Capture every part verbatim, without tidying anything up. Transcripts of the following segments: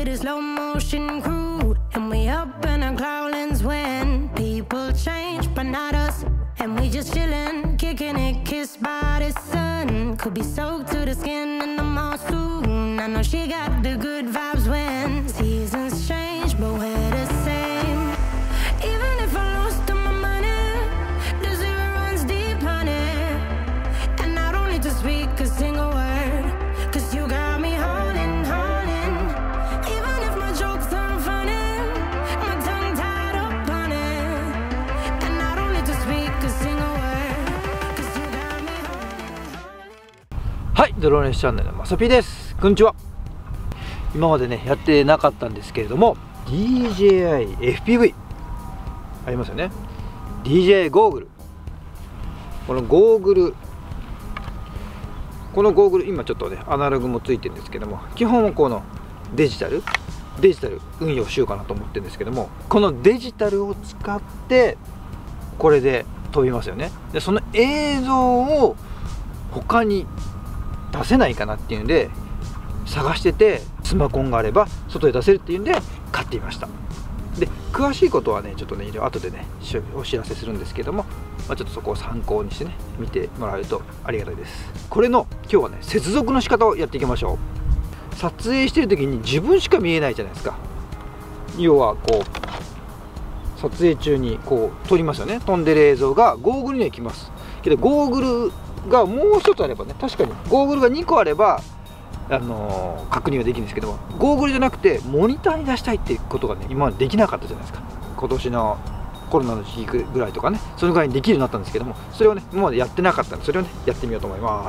with a slow motion crew, and we up in our cloudlands when people change, but not us. And we just chillin', kicking it, kissed by the sun. Could be soaked to the skin in the mall soon. I know she got the good vibes when seasons change, but we're the same. Even if I lost all my money, the zero runs deep, honey. And I don't need to speak a single word, cause you got me holding, holding. Even if my jokes aren't funny, my tongue tied up on it. And I don't need to speak a single word, cause you got me holding, holding. はい、ドローンレスチャンネルのまさぴです。こんにちは。今までねやってなかったんですけれども ディージェーアイ エフピーブイ ありますよね。 ディージェーアイ ゴーグル、このゴーグルこのゴーグル今ちょっとねアナログもついてるんですけども、基本はこのデジタルデジタル運用しようかなと思ってるんですけども、このデジタルを使ってこれで飛びますよね。でその映像を他に出せないかなっていうんで探してて、スマコンがあれば外で出せるっていうんで買ってみました。で詳しいことはねちょっとね後でねお知らせするんですけども、まあ、ちょっとそこを参考にしてね見てもらえるとありがたいです。これの今日はね接続の仕方をやっていきましょう。撮影してる時に自分しか見えないじゃないですか。要はこう撮影中にこう撮りますよね。飛んでる映像がゴーグルには来ますけど、ゴーグルがもう一つあればね、確かにゴーグルがにこあればあのー、確認はできるんですけども、ゴーグルじゃなくてモニターに出したいっていうことがね今までできなかったじゃないですか。今年のコロナの時期ぐらいとかね、そのぐらいにできるようになったんですけども、それをね今までやってなかったので、それをねやってみようと思います。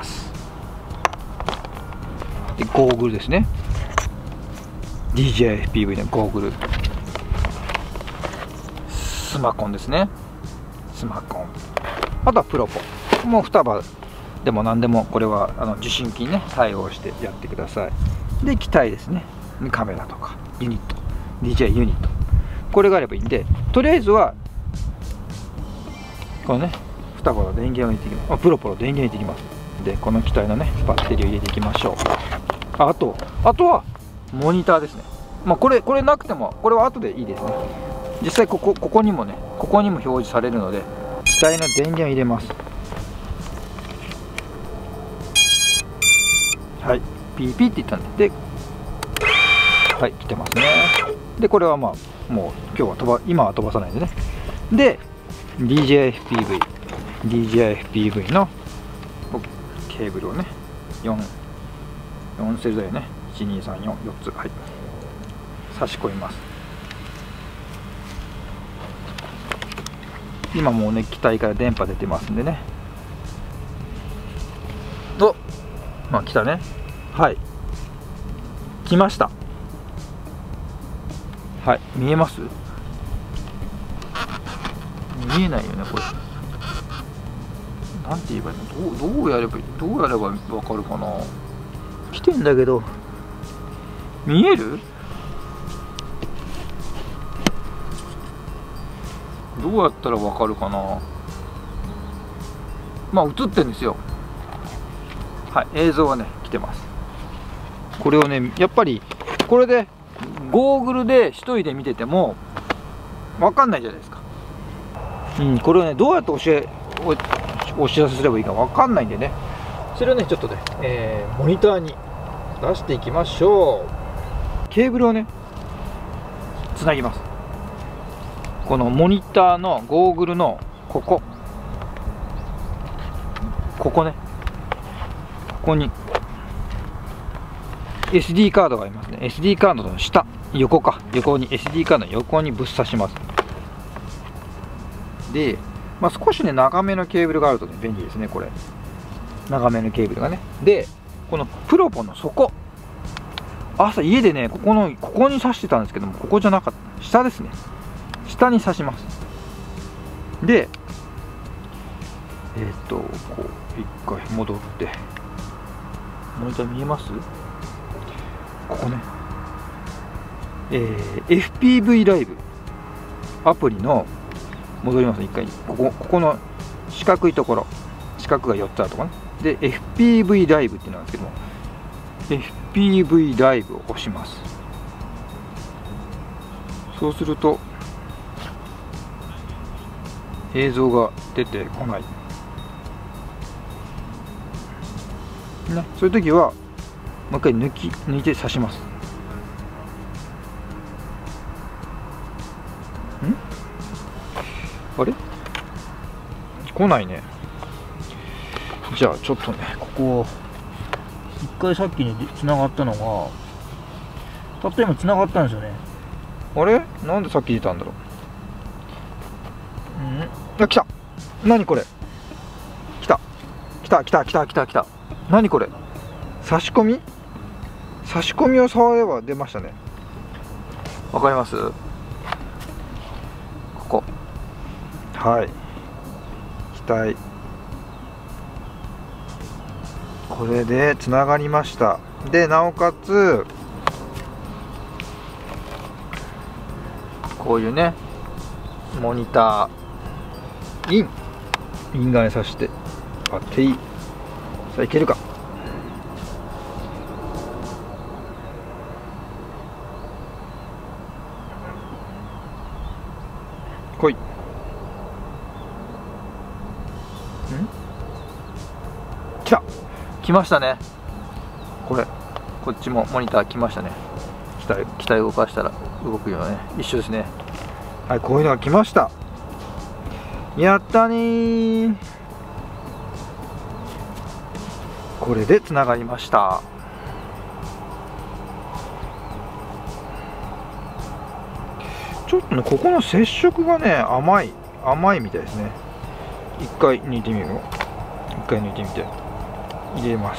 でゴーグルですね。 ディージェーアイ エフピーブイ のゴーグル、スマコンですね。スマコン、あとはプロポ、もう双葉でも何でも、これはあの受信機にね対応してやってください。で機体ですね、カメラとかユニット ディージェーアイ ユニット、これがあればいいんで、とりあえずはこのね双葉の電源を入れていきます。あプロポの電源入れていきます。でこの機体のねバッテリーを入れていきましょう。ああとあとはモニターですね。まあこれこれなくてもこれは後でいいですね。実際ここここにもねここにも表示されるので、機体の電源を入れます。はい、ピーピーって言ったんで、ではい来てますね。でこれはまあもう今日は飛ば今は飛ばさないんでね。で ディージェーアイ エフピーブイ ディージェーアイ エフピーブイ のケーブルをねよん、よんセルだよね。いちにさんよん、よっつ、はい、差し込みます。今もうね機体から電波出てますんでね。おまあ来たね。はい来ました。はい見えます？見えないよねこれ。なんて言えばいいの？どう、どうやればいい？どうやればわかるかな。来てんだけど見える？どうやったらわかるかな。まあ映ってんですよ。はい、映像はね来てます。これをねやっぱりこれでゴーグルで一人で見てても分かんないじゃないですか。うん、これをねどうやって教えお, お知らせすればいいか分かんないんでね、それをねちょっとね、えー、モニターに出していきましょう。ケーブルをねつなぎます。このモニターのゴーグルのここここね、ここに エスディー カードがありますね。 エスディー カードの下、横か、横に エスディー カードの横にぶっ刺します。で、まあ、少しね長めのケーブルがあるとね便利ですね。これ長めのケーブルがね。でこのプロポの底、朝家でねここのここに刺してたんですけども、ここじゃなかった、下ですね。下に刺します。でえー、っとこう一回戻って、モニター見えます？ここね、えー、エフピーブイ ライブアプリの戻ります。一回ここここの四角いところ、四角がよっつあるところね。で エフピーブイ ライブっていうのなんですけども、 エフピーブイ ライブを押します。 そうすると映像が出てこない、ね、そういう時はもう一回抜き抜いて刺します。んあれ来ないね。じゃあちょっとね、ここを一回さっきにつながったのがたった今つながったんですよね。あれなんでさっき出たんだろう。うんあ、来た。何これ。来た来た来た来た来た来た。何これ。差し込み差し込みを触れば出ましたね。わかります？ここ。はい。機体。これでつながりました。で、なおかつこういうね、モニターインイン側に挿してバッテリー、さあいけるか。来い。ん来た。来ましたね。これこっちもモニター来ましたね。機体機体動かしたら動くようなね、一緒ですね。はい、こういうのが来ました。やったねー。これでつながりました。ちょっとね、ここの接触がね、甘い甘いみたいですね。一回抜いてみよう。一回抜いてみて入れます。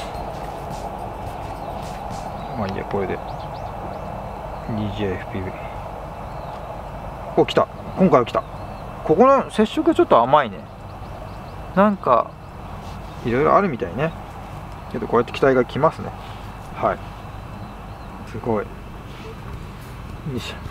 まあいいや、これで ディージェーエフピーブイ。 お、来た。今回は来た。ここの接触がちょっと甘いね。なんかいろいろあるみたいね。けどこうやって機体が来ますね。はい、すごい。よいしょ。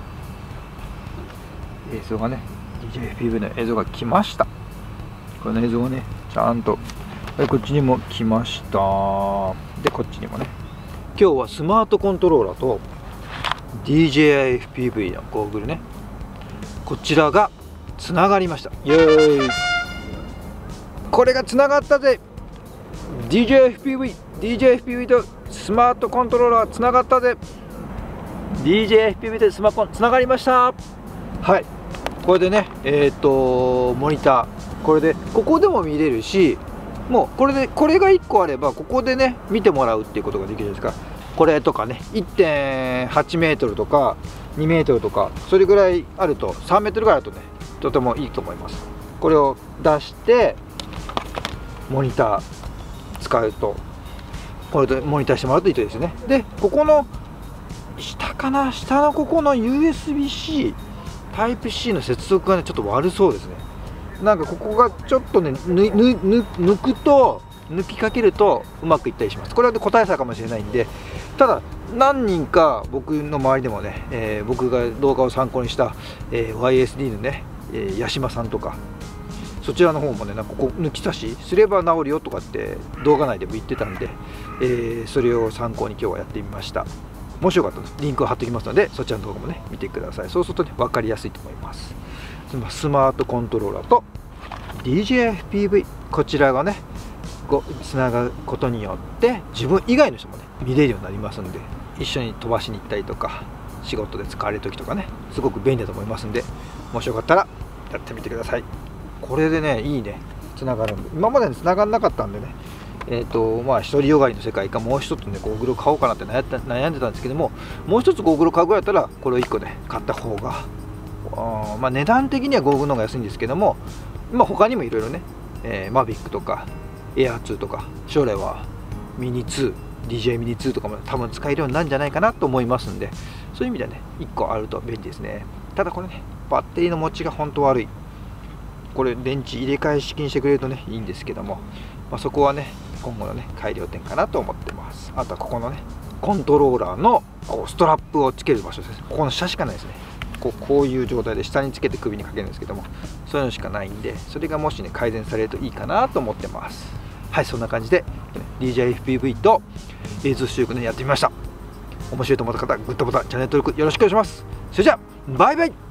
映像がね、 ディージェーエフピーブイ の映像が来ました。この映像がね、ちゃんとこっちにも来ました。で、こっちにもね。今日はスマートコントローラーと ディージェーエフピーブイ のゴーグルね、こちらがつながりました。イエーイ。これがつながったぜ。 ディージェーエフピーブイ ディージェーエフピーブイ とスマートコントローラーつながったぜ。 ディージェーエフピーブイ とスマコンつながりました。はい、これでね、えっとモニター、これでここでも見れるし、もうこれでこれがいっこあればここでね見てもらうっていうことができるんですから、これとかね いってんはちメートルとかにメートルとか、それぐらいあると、さんメートルぐらいあるとねとてもいいと思います。これを出してモニター使うと、これでモニターしてもらうといいですね。で、ここの下かな、下のここの ユーエスビーシー タイプ C の接続がねちょっと悪そうですね。なんかここがちょっとね、ぬぬぬ抜くと抜きかけるとうまくいったりします。これは個体差かもしれないんで、ただ何人か僕の周りでもね、えー、僕が動画を参考にした、えー、ワイエスディー のね、えー、八島さんとか、そちらの方もね、なんかここ抜き差しすれば治るよとかって動画内でも言ってたんで、えー、それを参考に今日はやってみました。もしよかったらリンクを貼っておきますので、そちらの動画もね見てください。そうするとね分かりやすいと思います。スマートコントローラーと ディージェーエフピーブイ、 こちらがねつながることによって自分以外の人もね見れるようになりますんで、一緒に飛ばしに行ったりとか仕事で使われる時とかね、すごく便利だと思いますんで、もしよかったらやってみてください。これでねいいねつながるんで、今までにつながらなかったんでね、えーとまあ、独りよがりの世界か、もう一つねゴーグルを買おうかなって悩んで悩んでたんですけども、もう一つゴーグルを買うぐらいだったらこれをいっこね買った方が、あまあ、値段的にはゴーグルの方が安いんですけども、まあ、他にもいろいろね、えー、マビックとかエアーツーとか、将来はミニツー ディージェー ミニツーとかも多分使えるようになるんじゃないかなと思いますんで、そういう意味ではねいっこあると便利ですね。ただこれねバッテリーの持ちが本当悪い。これ電池入れ替え式にしてくれるとねいいんですけども、まあ、そこはね今後のね改良点かなと思ってます。あとはここのねコントローラーのこうストラップをつける場所ですね。ここの下しかないですね。こう、こういう状態で下につけて首にかけるんですけども、そういうのしかないんで、それがもしね改善されるといいかなと思ってます。はい、そんな感じで ディージェーエフピーブイ と映像出力ねやってみました。面白いと思った方グッドボタン、チャンネル登録よろしくお願いします。それじゃあバイバイ。